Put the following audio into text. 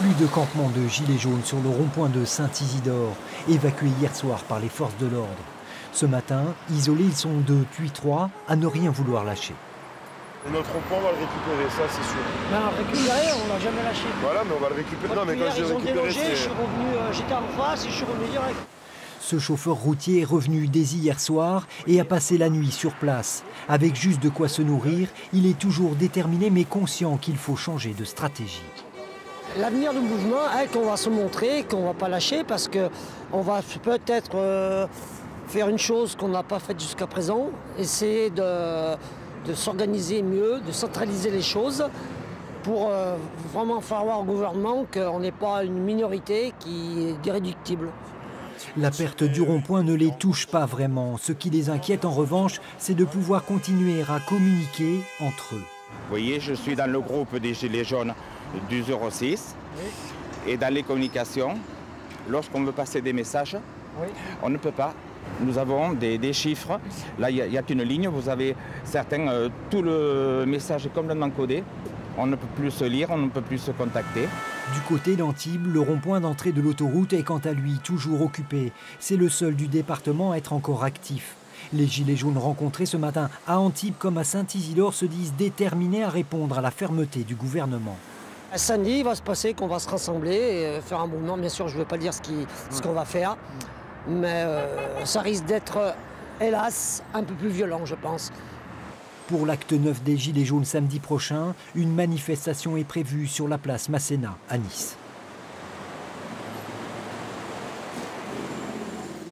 Plus de campement de gilets jaunes sur le rond-point de Saint-Isidore, évacués hier soir par les forces de l'ordre. Ce matin, isolés, ils sont 2 puis 3 à ne rien vouloir lâcher. Notre rond-point, on va le récupérer, ça c'est sûr. Ben, récupérer, on l'a jamais lâché. Voilà, mais on va le récupérer. Non, mais quand je dis récupérer, je suis revenu, j'étais en face et je suis revenu direct. Ce chauffeur routier est revenu dès hier soir et a passé la nuit sur place. Avec juste de quoi se nourrir, il est toujours déterminé mais conscient qu'il faut changer de stratégie. L'avenir du mouvement est qu'on va se montrer, qu'on ne va pas lâcher parce qu'on va peut-être faire une chose qu'on n'a pas faite jusqu'à présent, essayer de s'organiser mieux, de centraliser les choses pour vraiment faire voir au gouvernement qu'on n'est pas une minorité qui est irréductible. La perte du rond-point ne les touche pas vraiment. Ce qui les inquiète en revanche, c'est de pouvoir continuer à communiquer entre eux. Vous voyez, je suis dans le groupe des Gilets jaunes du 06 et dans les communications, lorsqu'on veut passer des messages, on ne peut pas. Nous avons des chiffres. Là, il y a une ligne. Vous avez certains, tout le message est complètement codé. On ne peut plus se lire, on ne peut plus se contacter. Du côté d'Antibes, le rond-point d'entrée de l'autoroute est quant à lui toujours occupé. C'est le seul du département à être encore actif. Les gilets jaunes rencontrés ce matin à Antibes comme à Saint-Isidore se disent déterminés à répondre à la fermeté du gouvernement. Samedi, il va se passer qu'on va se rassembler et faire un mouvement. Bien sûr, je ne veux pas dire ce qu'on va faire, mais ça risque d'être, hélas, un peu plus violent, je pense. Pour l'acte 9 des Gilets jaunes samedi prochain, une manifestation est prévue sur la place Masséna à Nice.